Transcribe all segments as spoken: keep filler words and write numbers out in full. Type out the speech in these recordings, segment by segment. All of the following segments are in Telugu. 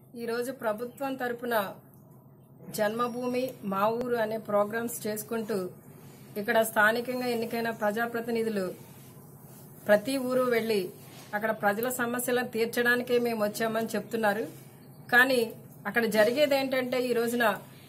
ఈ రోజు ప్రభుత్వం తరపున జన్మభూమి మా ఊరు అనే ప్రోగ్రామ్స్ చేసుకుంటూ ఇక్కడ స్థానికంగా ఎన్నికైన ప్రజాప్రతినిధులు ప్రతి ఊరు వెళ్లి అక్కడ ప్రజల సమస్యలను తీర్చడానికే మేము వచ్చామని చెప్తున్నారు. కానీ అక్కడ జరిగేది ఏంటంటే ఈ రోజున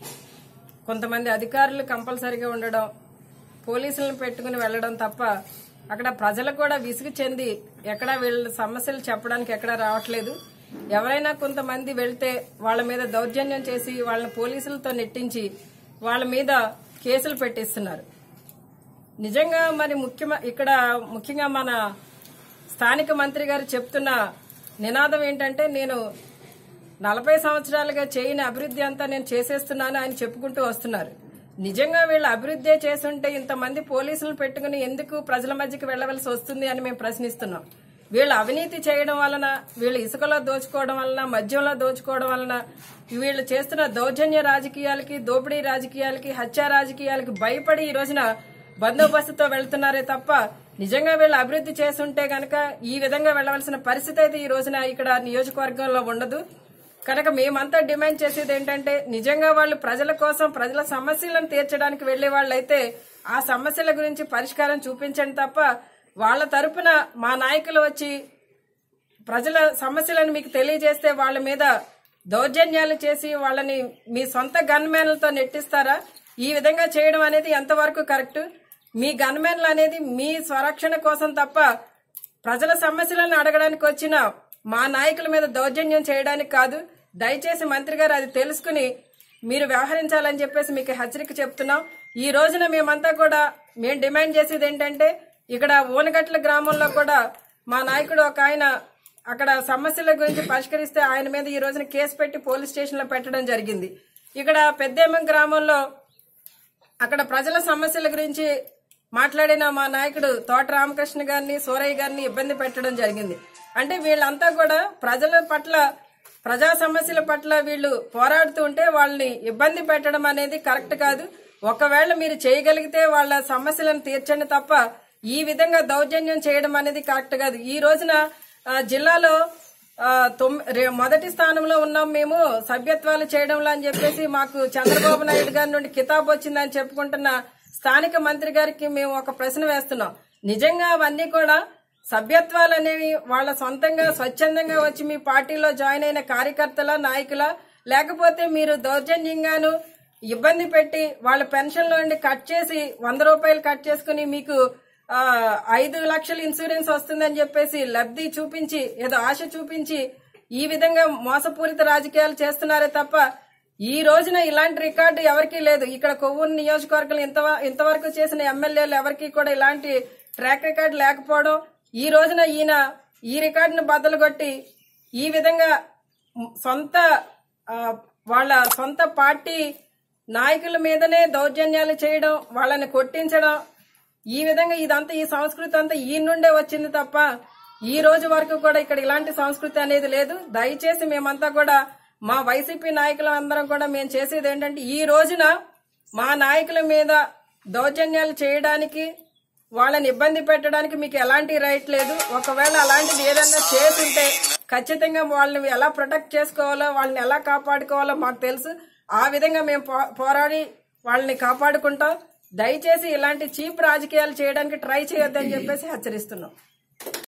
కొంతమంది అధికారులు కంపల్సరీగా ఉండడం, పోలీసులను పెట్టుకుని వెళ్లడం తప్ప అక్కడ ప్రజలు కూడా విసుగు చెంది ఎక్కడా వీళ్ళ సమస్యలు చెప్పడానికి ఎక్కడా రావట్లేదు. ఎవరైనా కొంతమంది వెళ్తే వాళ్ళ మీద దౌర్జన్యం చేసి వాళ్ళని పోలీసులతో నెట్టించి వాళ్ళ మీద కేసులు పెట్టిస్తున్నారు. నిజంగా మరి ముఖ్య ఇక్కడ ముఖ్యంగా మన స్థానిక మంత్రి గారు చెప్తున్న నినాదం ఏంటంటే, నేను నలభై సంవత్సరాలుగా చేయని అభివృద్ధి అంతా నేను చేసేస్తున్నాను అని చెప్పుకుంటూ వస్తున్నారు. నిజంగా వీళ్ళు అభివృద్ధి చేస్తుంటే ఇంతమంది పోలీసులను పెట్టుకుని ఎందుకు ప్రజల మధ్యకి వెళ్లవలసి వస్తుంది అని మేము ప్రశ్నిస్తున్నాం. వీళ్ళు అవినీతి చేయడం వలన, వీళ్ళు ఇసుకలో దోచుకోవడం వలన, మద్యంలో దోచుకోవడం వలన, వీళ్ళు చేస్తున్న దౌర్జన్య రాజకీయాలకి, దోపిడీ రాజకీయాలకి, హత్య రాజకీయాలకి భయపడి ఈ రోజున బందోబస్తుతో వెళ్తున్నారే తప్ప నిజంగా వీళ్ళు అభివృద్ధి చేస్తుంటే గనక ఈ విధంగా వెళ్లవలసిన పరిస్థితి అయితే ఈ రోజున ఇక్కడ నియోజకవర్గంలో ఉండదు. కనుక మేమంతా డిమాండ్ చేసేది ఏంటంటే, నిజంగా వాళ్ళు ప్రజల కోసం ప్రజల సమస్యలను తీర్చడానికి వెళ్లే వాళ్ళైతే ఆ సమస్యల గురించి పరిష్కారం చూపించండి తప్ప వాళ్ళ తరపున మా నాయకులు వచ్చి ప్రజల సమస్యలను మీకు తెలియజేస్తే వాళ్ళ మీద దౌర్జన్యాలు చేసి వాళ్ళని మీ సొంత గన్మెన్లతో నెట్టిస్తారా? ఈ విధంగా చేయడం అనేది ఎంతవరకు కరెక్ట్? మీ గన్మెన్లు అనేది మీ స్వరక్షణ కోసం తప్ప ప్రజల సమస్యలను అడగడానికి వచ్చిన మా నాయకుల మీద దౌర్జన్యం చేయడానికి కాదు. దయచేసి మంత్రి గారు అది తెలుసుకుని మీరు వ్యవహరించాలని చెప్పేసి మీకు హెచ్చరిక చెప్తున్నాం. ఈ రోజున మేమంతా కూడా మేము డిమాండ్ చేసేది ఏంటంటే, ఇక్కడ ఓనగట్ల గ్రామంలో కూడా మా నాయకుడు ఒక ఆయన అక్కడ సమస్యల గురించి పరిష్కరిస్తే ఆయన మీద ఈ రోజున కేసు పెట్టి పోలీస్ స్టేషన్ లో పెట్టడం జరిగింది. ఇక్కడ పెద్దేమం గ్రామంలో అక్కడ ప్రజల సమస్యల గురించి మాట్లాడిన మా నాయకుడు తోట రామకృష్ణ గారిని, సూరయ్య గారిని ఇబ్బంది పెట్టడం జరిగింది. అంటే వీళ్ళంతా కూడా ప్రజల పట్ల, ప్రజా సమస్యల పట్ల వీళ్ళు పోరాడుతూ ఉంటే వాళ్ళని ఇబ్బంది పెట్టడం అనేది కరెక్ట్ కాదు. ఒకవేళ మీరు చేయగలిగితే వాళ్ళ సమస్యలను తీర్చండి తప్ప ఈ విధంగా దౌర్జన్యం చేయడం అనేది కరెక్ట్ కాదు. ఈ రోజున జిల్లాలో మొదటి స్థానంలో ఉన్నాం మేము సభ్యత్వాలు చేయడంలో అని చెప్పేసి మాకు చంద్రబాబు నాయుడు గారి నుండి కితాబు వచ్చిందని చెప్పుకుంటున్న స్థానిక మంత్రి గారికి మేము ఒక ప్రశ్న వేస్తున్నాం. నిజంగా అవన్నీ కూడా సభ్యత్వాలు అనేవి వాళ్ళ సొంతంగా స్వచ్ఛందంగా వచ్చి మీ పార్టీలో జాయిన్ అయిన కార్యకర్తల, నాయకుల, లేకపోతే మీరు దౌర్జన్యంగాను ఇబ్బంది పెట్టి వాళ్ళ పెన్షన్ లో నుండి కట్ చేసి వంద రూపాయలు కట్ చేసుకుని మీకు ఐదు లక్షలు ఇన్సూరెన్స్ వస్తుందని చెప్పేసి లబ్ధి చూపించి ఏదో ఆశ చూపించి ఈ విధంగా మోసపూరిత రాజకీయాలు చేస్తున్నారే తప్ప ఈ రోజున ఇలాంటి రికార్డు ఎవరికీ లేదు. ఇక్కడ కొవ్వూరు నియోజకవర్గం ఇంత ఇంతవరకు చేసిన ఎమ్మెల్యేలు ఎవరికి కూడా ఇలాంటి ట్రాక్ రికార్డు లేకపోవడం, ఈ రోజున ఈయన ఈ రికార్డును బద్దలుగొట్టి ఈ విధంగా సొంత వాళ్ళ సొంత పార్టీ నాయకుల మీదనే దౌర్జన్యాలు చేయడం, వాళ్ళని కొట్టించడం, ఈ విధంగా ఇదంతా ఈ సంస్కృతి అంతా ఈ నుండే వచ్చింది తప్ప ఈ రోజు వరకు కూడా ఇక్కడ ఇలాంటి సంస్కృతి అనేది లేదు. దయచేసి మేమంతా కూడా మా వైసీపీ నాయకులు అందరం కూడా మేము చేసేది ఏంటంటే, ఈ రోజున మా నాయకుల మీద దౌర్జన్యాలు చేయడానికి, వాళ్ళని ఇబ్బంది పెట్టడానికి మీకు ఎలాంటి రైట్ లేదు. ఒకవేళ అలాంటిది ఏదన్నా చేస్తుంటే ఖచ్చితంగా వాళ్ళని ఎలా ప్రొటెక్ట్ చేసుకోవాలో, వాళ్ళని ఎలా కాపాడుకోవాలో మాకు తెలుసు. ఆ విధంగా మేము పోరాడి వాళ్ళని కాపాడుకుంటాం. దయచేసి ఇలాంటి చీప్ రాజకీయాలు చేయడానికి ట్రై చేయొద్దని చెప్పేసి హెచ్చరిస్తున్నాం.